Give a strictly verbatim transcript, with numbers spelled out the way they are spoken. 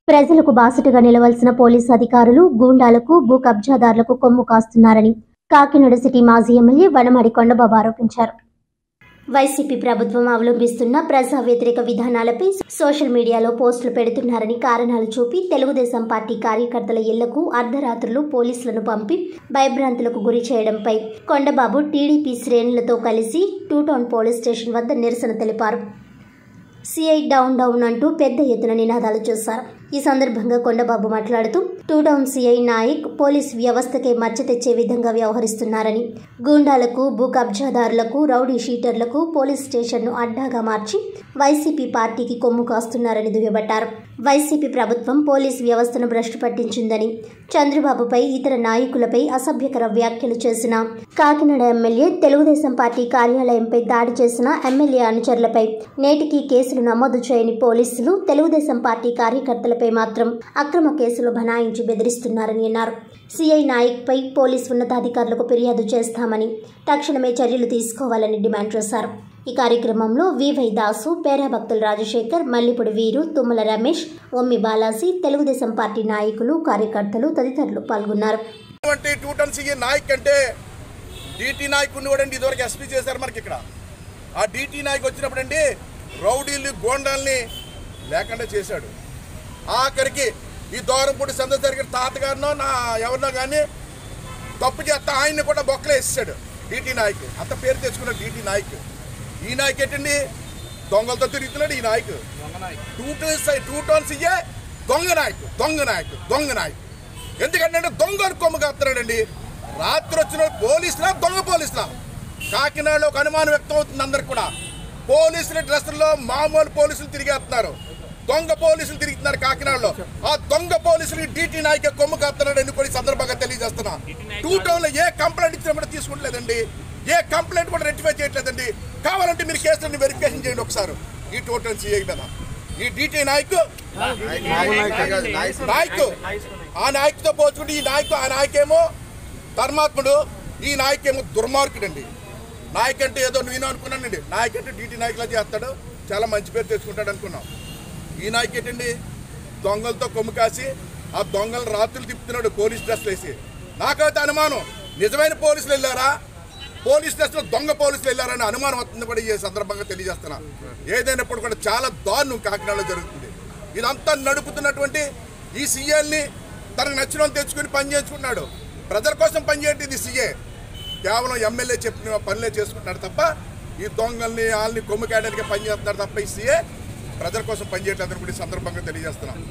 ప్రజలకు బాసటగా నిలవాల్సిన పోలీసు అధికారులు గూండాలకు భూ కబ్జాదారులకు కొమ్ము కాస్తున్నారని కాకినాడ సిటీ మాజీ ఎమ్మెల్యే వనమాడి కొండబాబు ఆరోపించారు. వైసీపీ ప్రభుత్వం అవలంబిస్తున్న ప్రజా వ్యతిరేక విధానాలపై సోషల్ మీడియాలో పోస్టులు పెడుతున్నారని కారణాలు చూపి తెలుగుదేశం పార్టీ కార్యకర్తల ఇళ్లకు అర్ధరాత్రులు పోలీసులను పంపి భయభ్రాంతులకు గురి చేయడంపై కొండబాబు టీడీపీ శ్రేణులతో కలిసి టూ టౌన్ పోలీస్ స్టేషన్ వద్ద నిరసన తెలిపారు. సిఐ డౌన్ డౌన్ అంటూ పెద్ద ఎత్తున నినాదాలు చేశారు. ఈ సందర్భంగా కొండబాబు మాట్లాడుతూ two town CI Naik police వ్యవస్థకే మచ్చ తెచ్చే విధంగా వ్యవహరిస్తున్నారని, గూండాలకు భూ కబ్జాదారులకు రౌడీ షీటర్లకు పోలీస్ స్టేషన్ను అడ్డాగా మార్చి వైసీపీ పార్టీకి కొమ్ము కాస్తున్నారని దుయ్యబట్టారు. వైసీపీ ప్రభుత్వం పోలీస్ వ్యవస్థను భ్రష్టు పట్టించిందని, చంద్రబాబుపై ఇతర నాయకులపై అసభ్యకర వ్యాఖ్యలు చేసిన, కాకినాడ ఎమ్మెల్యే తెలుగుదేశం పార్టీ కార్యాలయంపై దాడి చేసిన ఎమ్మెల్యే అనుచరులపై నేటికి కేసులు నమోదు చేయని పోలీసులు తెలుగుదేశం పార్టీ కార్యకర్తలపై మాత్రం అక్రమ కేసులు బనాయించి బెదిరిస్తున్నారని అన్నారు. సిఐ నాయక్ పై పోలీసు ఉన్నతాధికారులకు ఫిర్యాదు చేస్తామని, తక్షణమే చర్యలు తీసుకోవాలని డిమాండ్ చేశారు. ఈ కార్యక్రమంలో వివై దాసు, పేరాభక్తుల రాజశేఖర్, మల్లిపూడి వీరు, తుమ్మల రమేష్, ఒమ్మి బాలాజీ, తెలుగుదేశం పార్టీ నాయకులు, కార్యకర్తలు తదితరులు పాల్గొన్నారు. రౌడీలు గోండాల్ని లేకుండా చేశాడు. ఆఖరికి ఈ దూరంపూడి చంద్రశేఖర్ గారి తాతగారినో నా ఎవరినో కానీ తప్పు చేస్తా ఆయన్ని కూడా బొక్కలు వేసాడు డీటీ నాయక్. అంత పేరు తెచ్చుకున్నాడు డీటీ నాయక్. ఈ నాయక్ ఏంటండి దొంగలతో తిరుగుతున్నాడు. ఈ నాయక్ టూ టూ టౌన్స్ ఇయ్యే దొంగ నాయక్ దొంగ నాయక్ దొంగ నాయక్ ఎందుకంటే దొంగను కొమ్ము కాస్తున్నాడండి. రాత్రి వచ్చిన పోలీసులా దొంగ పోలీసులా కాకినాడలో ఒక అనుమానం వ్యక్తం అవుతుంది అందరికి కూడా. పోలీసుల డ్రెస్సుల్లో మామూలు పోలీసులు తిరిగేస్తున్నారు, దొంగ పోలీసులు తిరుగుతున్నారు కాకినాడలో. ఆ దొంగ పోలీసులు డీటీ నాయక్ కొమ్ము కాస్తున్నాడు అని కూడా సందర్భంగా తెలియజేస్తున్నా. టూ టౌన్ లో ఏ కంప్లైంట్ ఇచ్చినా కూడా తీసుకుంటలేదండి, ఏ కంప్లైంట్ కూడా రెక్టిఫై చేయట్లేదండి. కావాలంటే మీరు కేసులను వెరిఫికేషన్ చేయండి ఒకసారి. ఈ టూ టౌన్ సిఐ మీద ఈ డీటీ నాయక్ నాయక్ ఆ నాయకుతో పోల్చుకుంటే ఈ నాయకు ఆ నాయకేమో ధర్మాత్ముడు, ఈ నాయకేమో దుర్మార్గుడు అండి. నాయక్ అంటే ఏదో నేను అనుకున్నానండి, నాయక్ అంటే డీటీ నాయకులా చేస్తాడు, చాలా మంచి పేరు తెచ్చుకుంటాడు అనుకున్నాం. ఈ నాయక్ ఏంటండి దొంగలతో కొమ్ము కాసి ఆ దొంగలు రాత్రులు తిప్పుతున్నాడు పోలీస్ డ్రెస్లు వేసి. నాకైతే అనుమానం నిజమైన పోలీసులు వెళ్ళారా, పోలీస్ డ్రెస్లో దొంగ పోలీసులు వెళ్ళారని అనుమానం వస్తుంది కూడా ఈ సందర్భంగా తెలియజేస్తున్నా. ఏదైనప్పుడు కూడా చాలా దారుణం కాకినాడలో జరుగుతుంది. ఇదంతా నడుపుతున్నటువంటి ఈ సీఏల్ని తనకు నచ్చిన వాళ్ళు తెచ్చుకుని పని చేసుకుంటున్నాడు. ప్రజల కోసం పనిచేయండి ఇది సీఏ. కేవలం ఎమ్మెల్యే చెప్పిన పనులే చేసుకుంటున్నాడు తప్ప ఈ దొంగల్ని వాళ్ళని కొమ్ము కాయడానికి పని చేస్తున్నారు తప్ప ఈ సీఏ ప్రజల కోసం పనిచేయట్లేదని కూడా ఈ సందర్భంగా తెలియజేస్తున్నాం.